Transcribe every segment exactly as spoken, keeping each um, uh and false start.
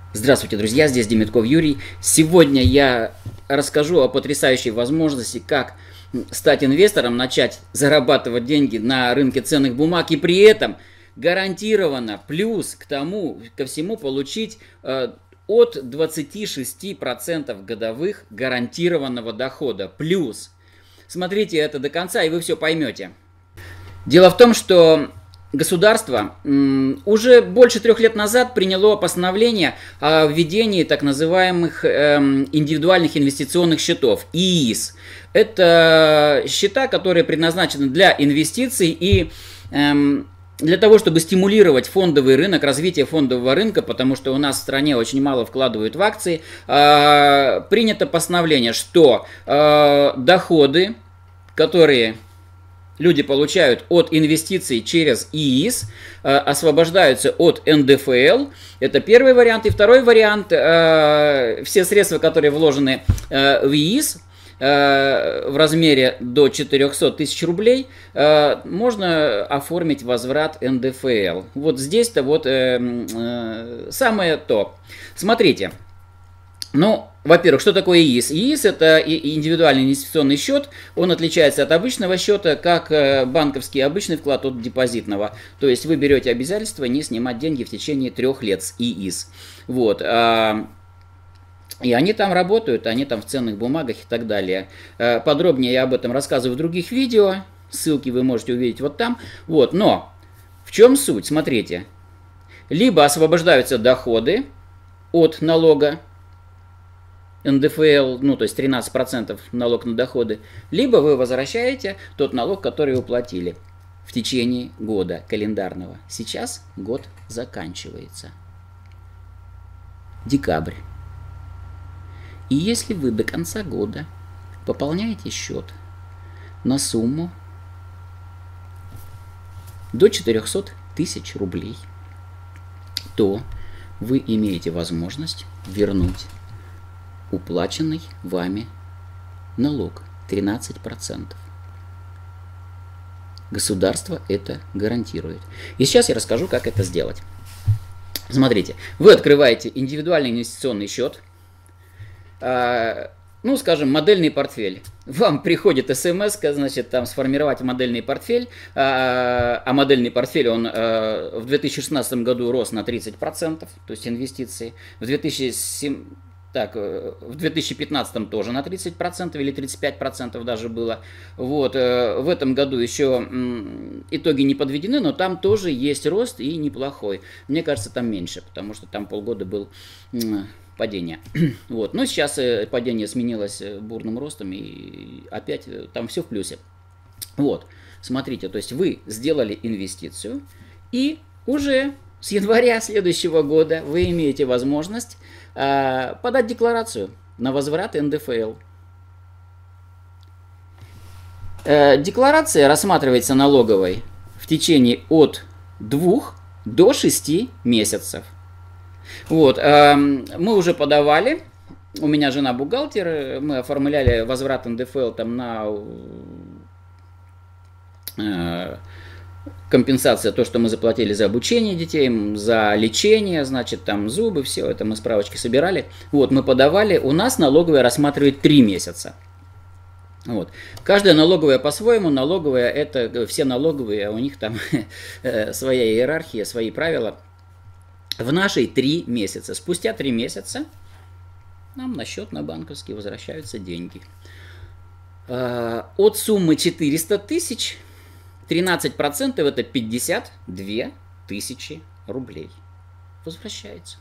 Здравствуйте, друзья, здесь Демитков Юрий. Сегодня я расскажу о потрясающей возможности, как стать инвестором, начать зарабатывать деньги на рынке ценных бумаг и при этом гарантированно плюс к тому, ко всему получить э, от двадцати шести процентов годовых гарантированного дохода. Плюс. Смотрите это до конца, и вы все поймете. Дело в том, что государство уже больше трех лет назад приняло постановление о введении так называемых индивидуальных инвестиционных счетов, и и эс. Это счета, которые предназначены для инвестиций и для того, чтобы стимулировать фондовый рынок, развитие фондового рынка, потому что у нас в стране очень мало вкладывают в акции, принято постановление, что доходы, которые люди получают от инвестиций через и и эс, э, освобождаются от эн дэ эф эл. Это первый вариант. И второй вариант. Э, все средства, которые вложены э, в и и эс э, в размере до четырехсот тысяч рублей, э, можно оформить возврат эн дэ эф эл. Вот здесь-то вот э, э, самое то. Смотрите. Ну, во-первых, что такое и и эс? и и эс это индивидуальный инвестиционный счет. Он отличается от обычного счета, как банковский обычный вклад от депозитного. То есть вы берете обязательство не снимать деньги в течение трех лет с и и эс. Вот. И они там работают, они там в ценных бумагах и так далее. Подробнее я об этом рассказываю в других видео. Ссылки вы можете увидеть вот там. Вот. Но в чем суть? Смотрите. Либо освобождаются доходы от налога эн дэ эф эл, ну то есть тринадцать процентов налог на доходы, либо вы возвращаете тот налог, который уплатили в течение года календарного. Сейчас год заканчивается. Декабрь. И если вы до конца года пополняете счет на сумму до четырехсот тысяч рублей, то вы имеете возможность вернуть уплаченный вами налог тринадцать процентов. Государство это гарантирует. И сейчас я расскажу, как это сделать. Смотрите, вы открываете индивидуальный инвестиционный счет, э, ну, скажем, модельный портфель. Вам приходит смс, значит, там сформировать модельный портфель, э, а модельный портфель, он э, в две тысячи шестнадцатом году рос на тридцать процентов, то есть инвестиции. В две тысячи семнадцатом Так, в две тысячи пятнадцатом тоже на тридцать процентов или тридцать пять процентов даже было. Вот, в этом году еще итоги не подведены, но там тоже есть рост и неплохой. Мне кажется, там меньше, потому что там полгода был падение. Вот, но сейчас падение сменилось бурным ростом и опять там все в плюсе. Вот, смотрите, то есть вы сделали инвестицию и уже с января следующего года вы имеете возможность э, подать декларацию на возврат эн дэ эф эл. Э, декларация рассматривается налоговой в течение от двух до шести месяцев. Вот, э, мы уже подавали, у меня жена бухгалтер, мы оформляли возврат эн дэ эф эл там на э, компенсация, то, что мы заплатили за обучение детей, за лечение, значит, там зубы, все это мы справочки собирали. Вот, мы подавали, у нас налоговая рассматривает три месяца. Вот. Каждая налоговая по-своему, налоговая, это все налоговые, у них там своя иерархия, свои правила. В нашей три месяца. Спустя три месяца нам на счет на банковский возвращаются деньги. От суммы четыреста тысяч тринадцать процентов это пятьдесят две тысячи рублей. Возвращается.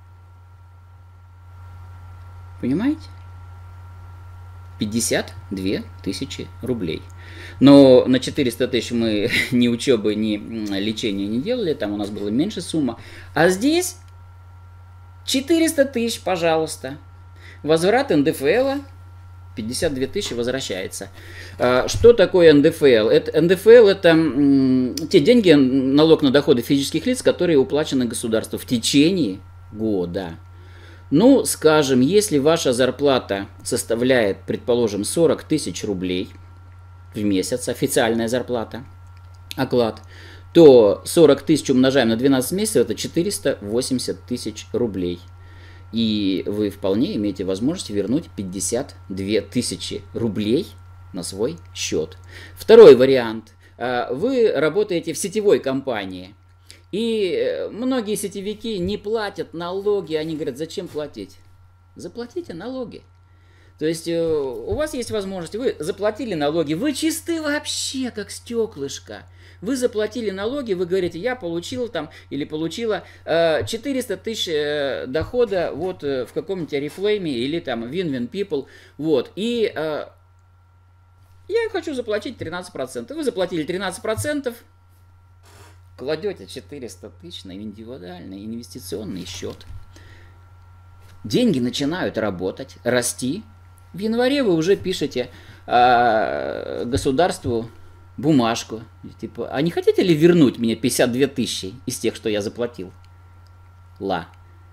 Понимаете? пятьдесят две тысячи рублей. Но на четыреста тысяч мы ни учебы, ни лечения не делали. Там у нас была меньше сумма. А здесь четыреста тысяч, пожалуйста. Возврат эн дэ эф эл пятьдесят две тысячи возвращается. Что такое эн дэ эф эл? Это, эн дэ эф эл это те деньги, налог на доходы физических лиц, которые уплачены государству в течение года. Ну, скажем, если ваша зарплата составляет, предположим, сорок тысяч рублей в месяц, официальная зарплата, оклад, то сорок тысяч умножаем на двенадцать месяцев, это четыреста восемьдесят тысяч рублей. И вы вполне имеете возможность вернуть пятьдесят две тысячи рублей на свой счет. Второй вариант. Вы работаете в сетевой компании. И многие сетевики не платят налоги. Они говорят, зачем платить? Заплатите налоги. То есть у вас есть возможность, вы заплатили налоги, вы чисты вообще, как стеклышко. Вы заплатили налоги, вы говорите, я получил там или получила э, четыреста тысяч э, дохода вот э, в каком-нибудь Oriflame или там Win-Win People. Вот, и э, я хочу заплатить тринадцать процентов. Вы заплатили тринадцать процентов, кладете четыреста тысяч на индивидуальный инвестиционный счет. Деньги начинают работать, расти. В январе вы уже пишете э, государству бумажку, типа, а не хотите ли вернуть мне пятьдесят две тысячи из тех, что я заплатил? Ла.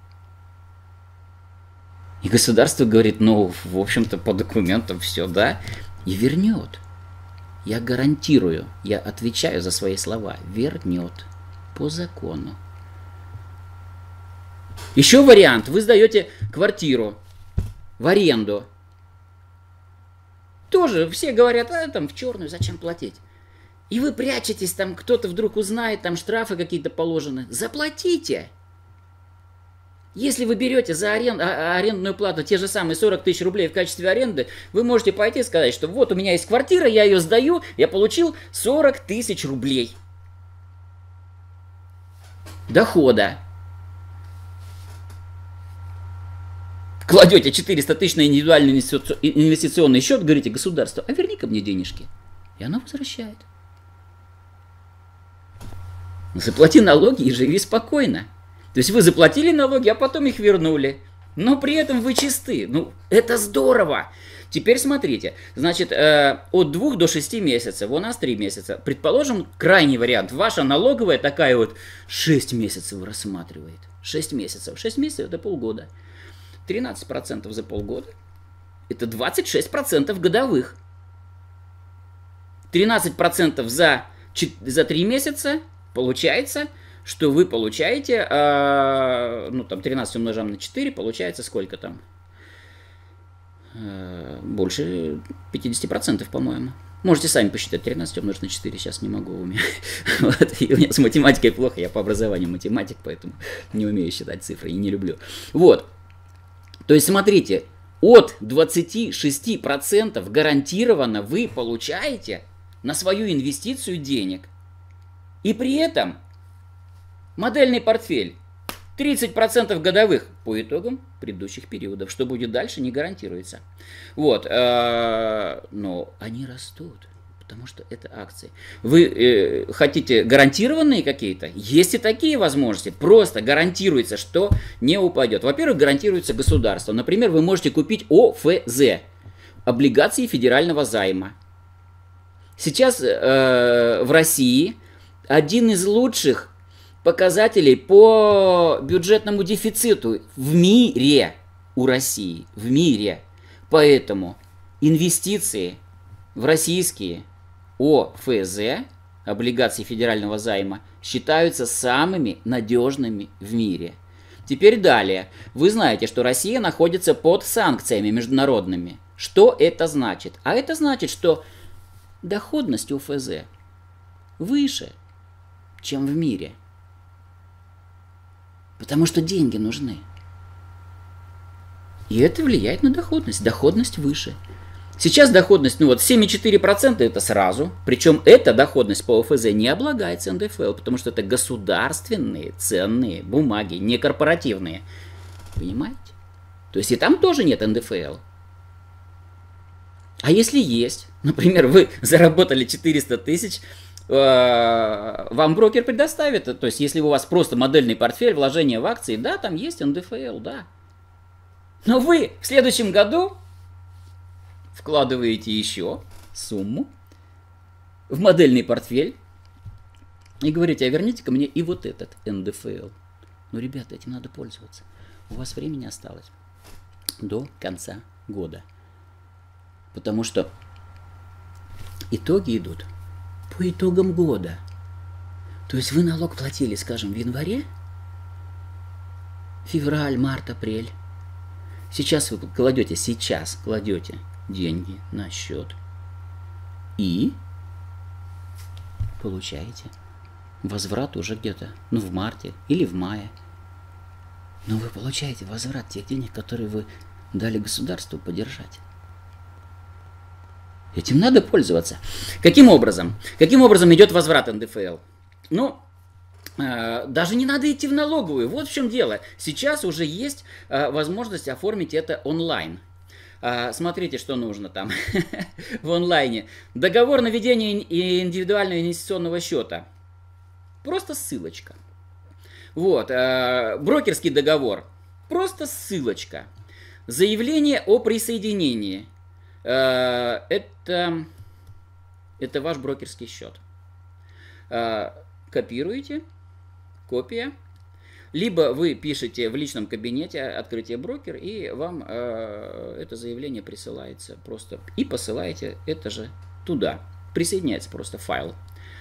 И государство говорит, ну, в общем-то, по документам все, да, и вернет. Я гарантирую, я отвечаю за свои слова, вернет по закону. Еще вариант, вы сдаете квартиру в аренду. Тоже все говорят, а там в черную, зачем платить? И вы прячетесь, там кто-то вдруг узнает, там штрафы какие-то положены. Заплатите. Если вы берете за арен... а, арендную плату те же самые сорок тысяч рублей в качестве аренды, вы можете пойти и сказать, что вот у меня есть квартира, я ее сдаю, я получил сорок тысяч рублей дохода. Кладете четыреста тысяч на индивидуальный инвестиционный счет, говорите государству, а верни-ка мне денежки. И оно возвращает. Заплати налоги и живи спокойно. То есть вы заплатили налоги, а потом их вернули. Но при этом вы чисты. Ну, это здорово. Теперь смотрите. Значит, э, от двух до шести месяцев. У нас три месяца. Предположим, крайний вариант. Ваша налоговая такая вот шесть месяцев рассматривает. шесть месяцев. шесть месяцев это полгода. тринадцать процентов за полгода. Это двадцать шесть процентов годовых. тринадцать процентов за, за три месяца. Получается, что вы получаете, э, ну там тринадцать умножаем на четыре, получается сколько там? Э, больше пятьдесят процентов, по-моему. Можете сами посчитать, тринадцать умножить на четыре, сейчас не могу у меня. Вот, и у меня с математикой плохо, я по образованию математик, поэтому не умею считать цифры и не люблю. Вот, то есть смотрите, от двадцати шести процентов гарантированно вы получаете на свою инвестицию денег. И при этом модельный портфель тридцать процентов годовых по итогам предыдущих периодов. Что будет дальше, не гарантируется. Вот. Но они растут, потому что это акции. Вы хотите гарантированные какие-то? Есть и такие возможности. Просто гарантируется, что не упадет. Во-первых, гарантируется государство. Например, вы можете купить О Ф З. Облигации федерального займа. Сейчас в России один из лучших показателей по бюджетному дефициту в мире у России. В мире. Поэтому инвестиции в российские О Ф З, облигации федерального займа, считаются самыми надежными в мире. Теперь далее. Вы знаете, что Россия находится под санкциями международными. Что это значит? А это значит, что доходность О Ф З выше, чем в мире. Потому что деньги нужны. И это влияет на доходность. Доходность выше. Сейчас доходность, ну вот семь и четыре десятых процента это сразу. Причем эта доходность по О Ф З не облагается Н Д Ф Л, потому что это государственные ценные бумаги, не корпоративные. Понимаете? То есть и там тоже нет Н Д Ф Л. А если есть, например, вы заработали четыреста тысяч, вам брокер предоставит, то есть если у вас просто модельный портфель, вложение в акции, да, там есть Н Д Ф Л, да. Но вы в следующем году вкладываете еще сумму в модельный портфель и говорите, а верните-ка мне и вот этот Н Д Ф Л. Ну, ребята, этим надо пользоваться. У вас времени осталось до конца года. Потому что итоги идут по итогам года. То есть вы налог платили, скажем, в январе, февраль, март, апрель. Сейчас вы кладете, сейчас кладете деньги на счет и получаете возврат уже где-то, ну, в марте или в мае. Но вы получаете возврат тех денег, которые вы дали государству поддержать. Этим надо пользоваться. Каким образом? Каким образом идет возврат эн дэ эф эл? Ну, э, даже не надо идти в налоговую. Вот в чем дело. Сейчас уже есть э, возможность оформить это онлайн. Э, смотрите, что нужно там в онлайне. Договор на ведение индивидуального инвестиционного счета. Просто ссылочка. Вот. Э, брокерский договор. Просто ссылочка. Заявление о присоединении. Это, это ваш брокерский счет. Копируете, копия, либо вы пишете в личном кабинете открытие брокер, и вам это заявление присылается просто. И посылаете это же туда. Присоединяется просто файл.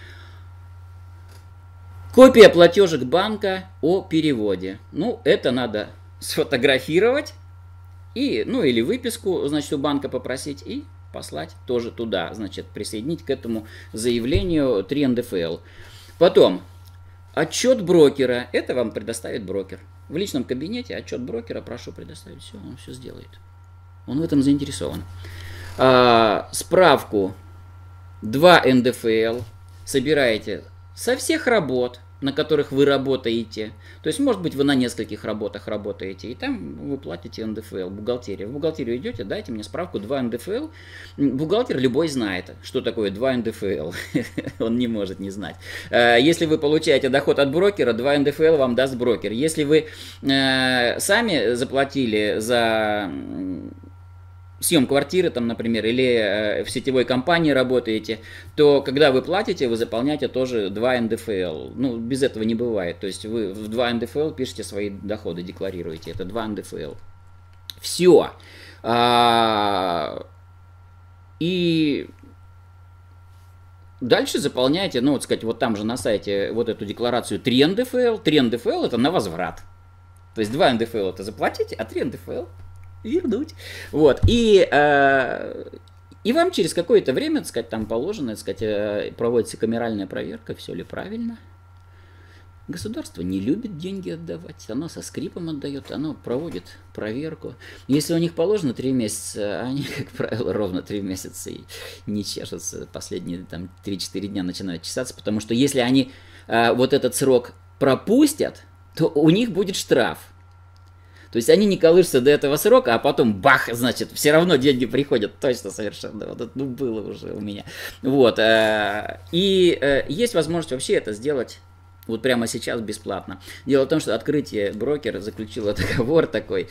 Копия платежек банка о переводе. Ну, это надо сфотографировать. И, ну, или выписку, значит, у банка попросить и послать тоже туда, значит, присоединить к этому заявлению три эн дэ эф эл. Потом, отчет брокера, это вам предоставит брокер. В личном кабинете отчет брокера прошу предоставить, все, он все сделает. Он в этом заинтересован. А, справку два эн дэ эф эл собираете со всех работ, на которых вы работаете. То есть, может быть, вы на нескольких работах работаете, и там вы платите эн дэ эф эл, бухгалтерия. В бухгалтерию идете, дайте мне справку два эн дэ эф эл. Бухгалтер любой знает, что такое два эн дэ эф эл. Он не может не знать. Если вы получаете доход от брокера, два эн дэ эф эл вам даст брокер. Если вы сами заплатили за съем квартиры, там, например, или э, в сетевой компании работаете, то когда вы платите, вы заполняете тоже два эн дэ эф эл. Ну, без этого не бывает. То есть вы в два эн дэ эф эл пишете свои доходы, декларируете. Это два эн дэ эф эл. Все. А, и дальше заполняете, ну, вот сказать, вот там же на сайте вот эту декларацию три эн дэ эф эл. три эн дэ эф эл это на возврат. То есть два эн дэ эф эл это заплатите, а три эн дэ эф эл вернуть. Вот. И, э, и вам через какое-то время, так сказать, там положено, так сказать, э, проводится камеральная проверка, все ли правильно. Государство не любит деньги отдавать, оно со скрипом отдает, оно проводит проверку. Если у них положено три месяца, они, как правило, ровно три месяца и не чешутся. Последние там три-четыре дня начинают чесаться, потому что если они э, вот этот срок пропустят, то у них будет штраф. То есть они не колышутся до этого срока, а потом бах, значит, все равно деньги приходят. Точно, совершенно. Вот это, ну, было уже у меня. Вот. И есть возможность вообще это сделать вот прямо сейчас бесплатно. Дело в том, что открытие брокер заключило договор такой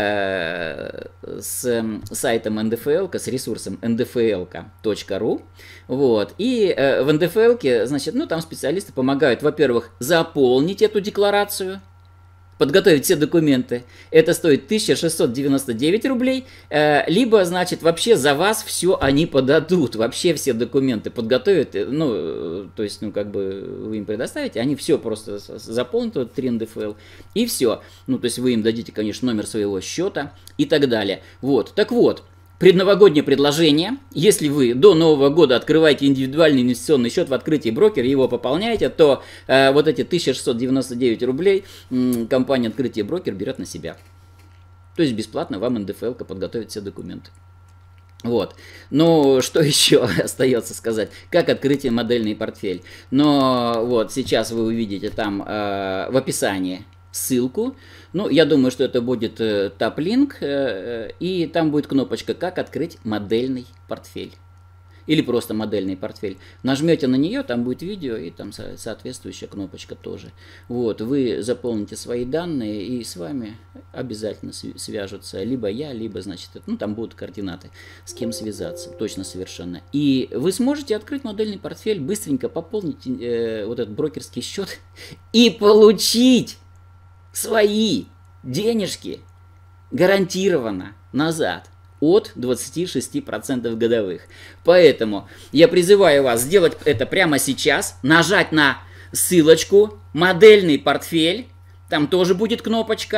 э, с сайтом эн дэ эф эл, с ресурсом эн дэ эф эл точка ру. Вот. И э, в эн дэ эф эл, значит, ну, там специалисты помогают, во-первых, заполнить эту декларацию, подготовить все документы. Это стоит тысяча шестьсот девяносто девять рублей. Э, либо, значит, вообще за вас все они подадут. Вообще все документы подготовят. Ну, то есть, ну, как бы вы им предоставите, они все просто заполнят, вот три эн дэ эф эл, и все. Ну, то есть вы им дадите, конечно, номер своего счета и так далее. Вот. Так вот. Предновогоднее предложение. Если вы до Нового года открываете индивидуальный инвестиционный счет в открытии брокера, его пополняете, то э, вот эти тысяча шестьсот девяносто девять рублей э, компания «Открытие брокер» берет на себя. То есть бесплатно вам эн дэ эф эл подготовит все документы. Вот. Ну, что еще остается сказать? Как открытие модельный портфель? Но вот сейчас вы увидите там э, в описании ссылку. Ну, я думаю, что это будет э, топ-линк, э, и там будет кнопочка «Как открыть модельный портфель». Или просто модельный портфель. Нажмете на нее, там будет видео, и там со соответствующая кнопочка тоже. Вот, вы заполните свои данные, и с вами обязательно свяжутся либо я, либо, значит, ну, там будут координаты, с кем связаться, точно совершенно. И вы сможете открыть модельный портфель, быстренько пополнить э, вот этот брокерский счет и получить свои денежки гарантированно назад от двадцати шести процентов годовых. Поэтому я призываю вас сделать это прямо сейчас, нажать на ссылочку «Модельный портфель», там тоже будет кнопочка,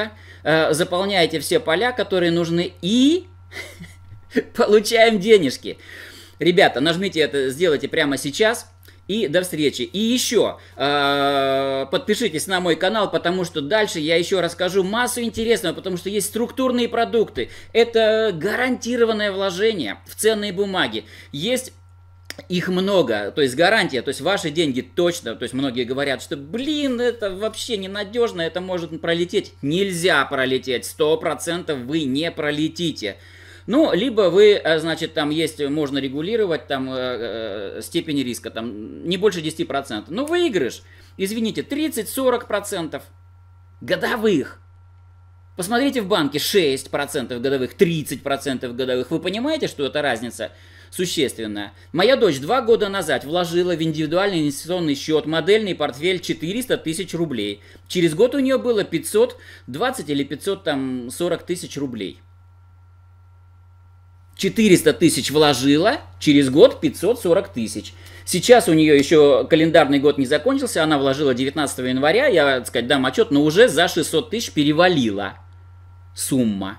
э, заполняете все поля, которые нужны, и получаем денежки. Ребята, нажмите это, сделайте прямо сейчас. И до встречи. И еще э, подпишитесь на мой канал, потому что дальше я еще расскажу массу интересного, потому что есть структурные продукты. Это гарантированное вложение в ценные бумаги. Есть их много, то есть гарантия, то есть ваши деньги точно, то есть многие говорят, что блин, это вообще ненадежно, это может пролететь. Нельзя пролететь, сто процентов вы не пролетите. Ну, либо вы, значит, там есть, можно регулировать там э, э, степень риска, там не больше десяти процентов. Но выигрыш, извините, тридцать-сорок процентов годовых. Посмотрите в банке, шесть процентов годовых, тридцать процентов годовых. Вы понимаете, что эта разница существенная? Моя дочь два года назад вложила в индивидуальный инвестиционный счет модельный портфель четыреста тысяч рублей. Через год у нее было пятьсот двадцать или пятьсот сорок тысяч рублей. четыреста тысяч вложила, через год пятьсот сорок тысяч. Сейчас у нее еще календарный год не закончился, она вложила девятнадцатого января, я, так сказать, дам отчет, но уже за шестьсот тысяч перевалила сумма.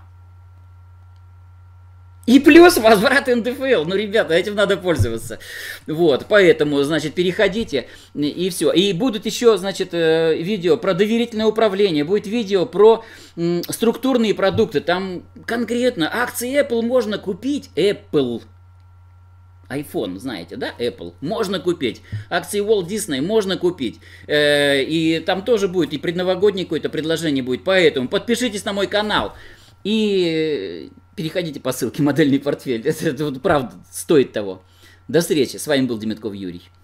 И плюс возврат эн дэ эф эл. Ну, ребята, этим надо пользоваться. Вот, поэтому, значит, переходите и все. И будут еще, значит, видео про доверительное управление. Будет видео про м, структурные продукты. Там конкретно акции Apple можно купить. Apple. iPhone, знаете, да? Apple. Можно купить. Акции Walt Disney можно купить. Э, и там тоже будет и предновогоднее какое-то предложение будет. Поэтому подпишитесь на мой канал. И переходите по ссылке «Модельный портфель». Это, это вот правда стоит того. До встречи. С вами был Демятков Юрий.